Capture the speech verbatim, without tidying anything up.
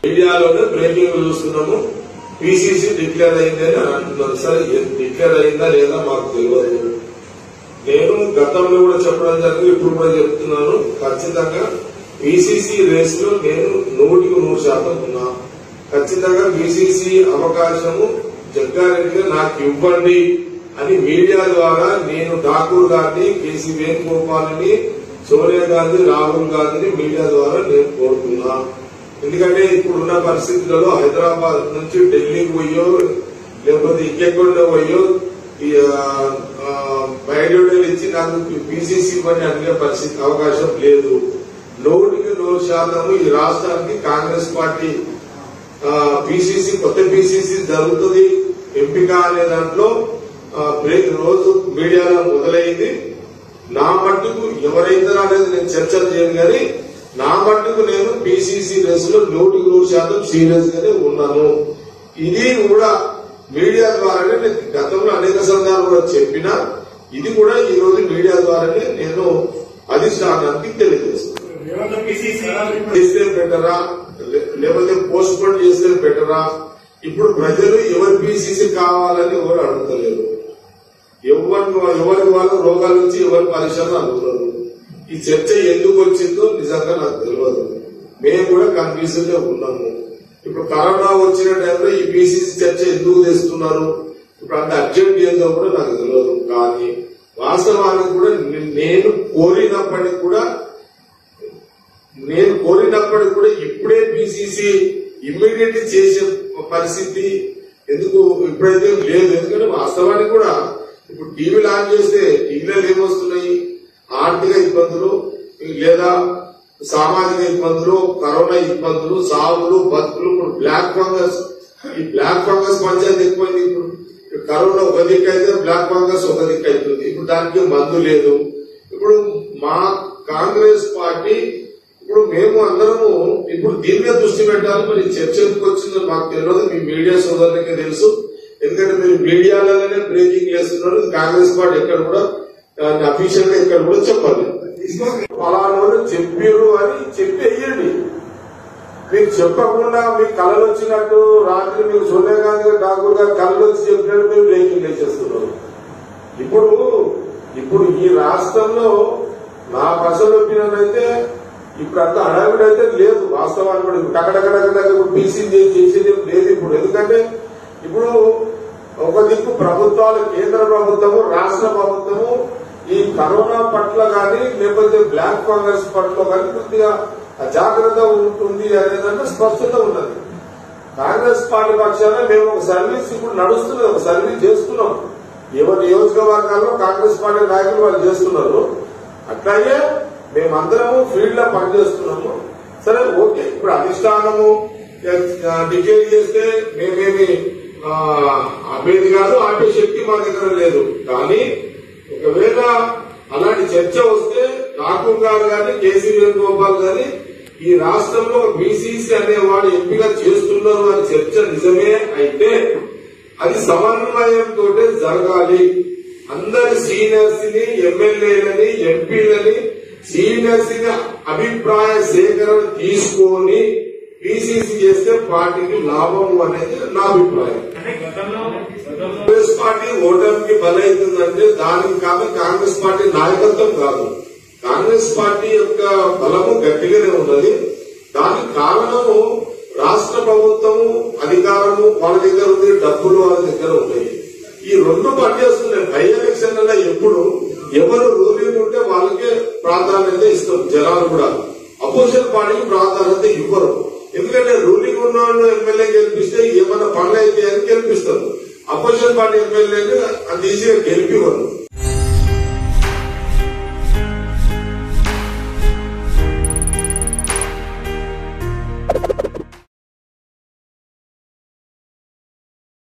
మీడియాలోనే breaking చూస్తున్నాము. PCC declare అయిందని అంటున్నారు. సరే డిక్లేర్ అయిందా లేదా మాకు తెలియదు. నేను గతంలో కూడా చెప్పడం జరిగింది, ఇప్పుడు కూడా చెప్తున్నాను. ఖచ్చితంగా పీసీసీ రేస్ లో నేను నూటికి నూరు శాతం ఉన్నా. ఖచ్చితంగా పీసీసీ అవకాశము జగ్గారెడ్డిగా నాకు ఇవ్వండి అని మీడియా ద్వారా నేను ఠాకూర్ గారిని, కేసీ వేణుగోపాల్ని, సోనియా గాంధీ, రాహుల్ గాంధీని మీడియా ద్వారా నేను కోరుతున్నా. ఎందుకంటే ఇప్పుడున్న పరిస్థితులలో హైదరాబాద్ నుంచి ఢిల్లీకి పోయో లేకపోతే ఇంకెక్కడ పోయో బయటోడలు ఇచ్చి నాకు పీసీసీ పని అడిగే పరిస్థితి అవకాశం లేదు. నూటికి నూరు శాతం ఈ రాష్ట్రానికి కాంగ్రెస్ పార్టీ పీసీసీ కొత్త పీసీసీ జరుగుతుంది ఎంపిక అనే దాంట్లో రోజు మీడియాలో మొదలైంది. నా మట్టుకు ఎవరైతే అనేది నేను చర్చలు చేయను కానీ నా మట్టుకు నేను పీసీసీ రేస్ లో నూటికి నూరు శాతం సీరియస్ గానే ఉన్నాను. ఇది కూడా మీడియా ద్వారానే నేను గతంలో అనేక సందర్భాలు కూడా చెప్పినా ఇది కూడా ఈ రోజు మీడియా ద్వారానే నేను అధిష్టానానికి తెలియజేస్తున్నాను. చేస్తే బెటరా లేకపోతే పోస్ట్ పోన్ చేస్తే బెటరా? ఇప్పుడు ప్రజలు ఎవరు పీసీసీ కావాలని ఎవరు అడుగుతలేరు. ఎవరి ఎవరికి వాళ్ళ రోగాల నుంచి ఎవరి పరిశ్రమ అడుగుతారు. ఈ చర్చ ఎందుకు వచ్చిందో నిజంగా నాకు తెలియదు. మేము కూడా కన్ఫ్యూజన్ లో ఉన్నాము. ఇప్పుడు కరోనా వచ్చిన టైంలో ఈ పీసీసీ చర్చ ఎందుకు తెస్తున్నారు, ఇప్పుడు అంత అర్జెంట్ ఏందో కూడా నాకు తెలియదు. కానీ వాస్తవానికి కూడా నేను కోరినప్పటికి కూడా నేను కోరినప్పటికి కూడా ఇప్పుడే పీసీసీ ఇమ్మీడియట్ చేసే పరిస్థితి ఎందుకు ఇప్పుడైతే లేదు. ఎందుకంటే వాస్తవానికి కూడా ఇప్పుడు టీవీలు ఆన్ చేస్తే టీవీలో ఏమొస్తున్నాయి, ఆర్థిక ఇబ్బందులు లేదా సామాజిక ఇబ్బందులు, కరోనా ఇబ్బందులు, సాగులు, బతుకులు, ఇప్పుడు బ్లాక్ ఫంగస్, ఈ బ్లాక్ ఫంగస్ పంచాయతీ ఎక్కువైంది. ఇప్పుడు కరోనా ఒక దిక్కు అయితే బ్లాక్ ఫంగస్ ఒక దిక్కు అవుతుంది. ఇప్పుడు దానికి మందు లేదు. ఇప్పుడు మా కాంగ్రెస్ పార్టీ ఇప్పుడు మేము అందరము ఇప్పుడు దీని మీద దృష్టి పెట్టాలి. మరి చర్చ ఎందుకు వచ్చిందో మాకు తెలియదు. మీ మీడియా సోదరులకే తెలుసు. ఎందుకంటే మీరు మీడియాలలోనే బ్రేకింగ్ చేస్తున్నారు. కాంగ్రెస్ పార్టీ ఎక్కడ కూడా అఫీషియల్ గా ఎక్కడ కూడా చెప్పాలి. ఫలానా చెప్పారు అని చెప్పి వెయ్యండి. మీకు చెప్పకుండా మీకు కళలు వచ్చినట్టు రాత్రి మీకు సోనియా గాంధీ ఠాకూర్ గారు కళలు వచ్చి చెప్పినట్టు మీరు బ్రేకింగ్ చేసేస్తున్నారు. ఇప్పుడు ఇప్పుడు ఈ రాష్ట్రంలో నా పర్సనల్ ఒపీనియన్ అయితే ఇప్పుడు అంత హడావిడి అయితే లేదు. వాస్తవానికి కూడా ఇప్పుడు అక్కడక్కడక్కడ పీసీ చేసేది లేదు ఇప్పుడు. ఎందుకంటే ఇప్పుడు ఒక దిక్కు ప్రభుత్వాలు, కేంద్ర ప్రభుత్వము, రాష్ట్ర ప్రభుత్వము ఈ కరోనా పట్ల కానీ లేకపోతే బ్లాక్ ఫంగస్ పట్ల కానీ కొద్దిగా అజాగ్రత్త ఉంటుంది అనేదంటే స్పష్టత ఉన్నది. కాంగ్రెస్ పార్టీ పక్షాన మేము ఒక సర్వీస్ ఇప్పుడు నడుస్తున్నది, ఒక సర్వీస్ చేస్తున్నాం. ఎవరి నియోజకవర్గాల్లో కాంగ్రెస్ పార్టీ నాయకులు వాళ్ళు చేస్తున్నారు. అట్లాగే మేమందరము ఫీల్డ్ లో పనిచేస్తున్నాము. సరే ఓకే, ఇప్పుడు అధిష్టానము డిక్లేర్ చేస్తే మేమేమి ఆపేది కాదు, ఆపే శక్తి మా దగ్గర లేదు. కానీ ఒకవేళ అలాంటి చర్చ వస్తే ఠాకూర్ గారు గాని, కేసీ వేణుగోపాల్ గాని ఈ రాష్ట్రంలో బీసీసీ అనేవాడు ఎంపిక చేస్తున్నారు అని చర్చ నిజమే అయితే అది సమన్వయంతో జరగాలి. అందరి సీనియర్స్ ని, ఎమ్మెల్యేలని, ఎంపీలని, సీనియర్స్ ని అభిప్రాయ సేకరణ తీసుకొని పీసీసీ చేస్తే పార్టీకి లాభం అనేది నా అభిప్రాయం. కాంగ్రెస్ పార్టీ ఓటమికి బలవుతుందంటే దానికి కాదు కాంగ్రెస్ పార్టీ నాయకత్వం కాదు. కాంగ్రెస్ పార్టీ యొక్క బలము గట్టిగానే ఉన్నది. దానికి కారణము రాష్ట్ర ప్రభుత్వము, అధికారము వాళ్ళ దగ్గర ఉంది, డబ్బులు వాళ్ళ దగ్గర ఉన్నాయి. ఈ రెండు పనిచేస్తున్నాయి. బై ఎలక్షన్లలో ఎప్పుడు ఎవరు రూలింగ్ ఉంటే వాళ్ళకే ప్రాధాన్యత ఇస్తాం. జనాలు కూడా అపోజిషన్ పార్టీకి ప్రాధాన్యత ఇవ్వరు. ఎందుకంటే రూలింగ్ ఉన్న వాళ్ళు ఎమ్మెల్యే గెలిపిస్తే ఏమన్నా పనులు అయితే అని గెలిపిస్తారు. అపోజిషన్ పార్టీ ఎమ్మెల్యేని అంత ఈజీగా గెలిపివ్వరు.